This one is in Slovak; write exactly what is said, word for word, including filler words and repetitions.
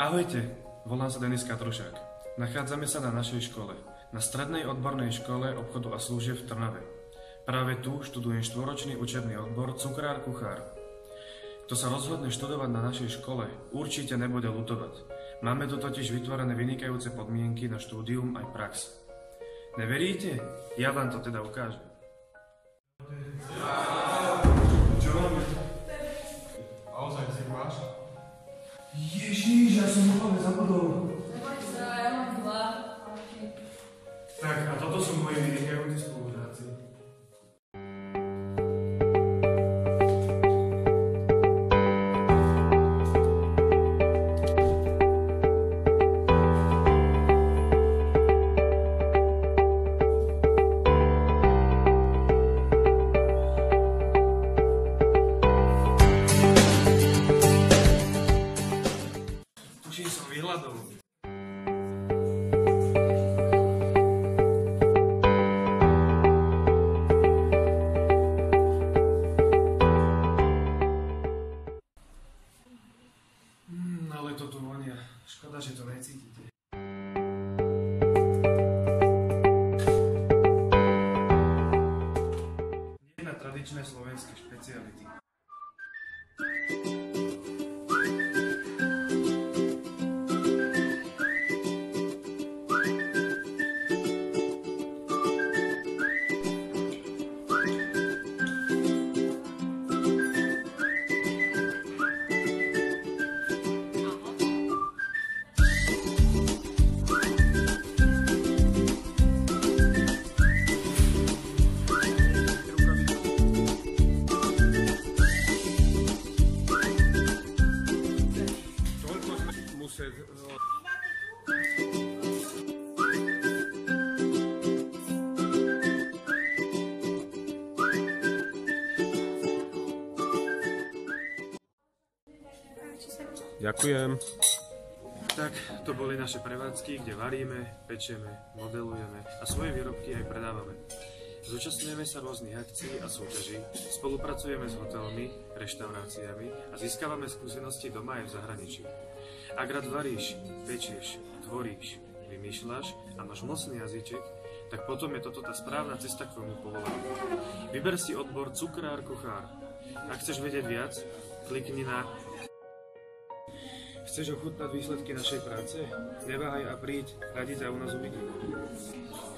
Ahojte, volám sa Denis Katrušák. Nachádzame sa na našej škole, na Strednej odbornej škole obchodu a služieb v Trnave. Práve tu študujem štvoročný učebný odbor cukrár-kuchár. Kto sa rozhodne študovať na našej škole, určite nebude ľutovať. Máme tu totiž vytvorené vynikajúce podmienky na štúdium aj prax. Neveríte? Ja vám to teda ukážem. Čo máme? Ozaj, si máš? Ježiš, ja som úplne zabudol. Neboj sa, ja mám zlá. Tak, a toto sú moji vynikajúci spolužiaci. Tuším som vyhľadol. Mm, ale to tu vonia. Škoda, že to necítite. Nie na tradičné slovenské špeciality. Ďakujem. Tak, to boli naše prevádzky, kde varíme, pečieme, modelujeme a svoje výrobky aj predávame. Zúčastňujeme sa rôznych akcií a súťaží, spolupracujeme s hotelmi, reštauráciami a získavame skúsenosti doma aj v zahraničí. Ak rád varíš, pečieš, tvoríš, vymýšľaš a máš mocný jazyček, tak potom je toto tá správna cesta k tvojmu povolaniu. Vyber si odbor cukrár-kuchár. Ak chceš vedieť viac, klikni na... Chceš ochutnať výsledky našej práce? Neváhaj a príď, radi ťa u nás uvidíme.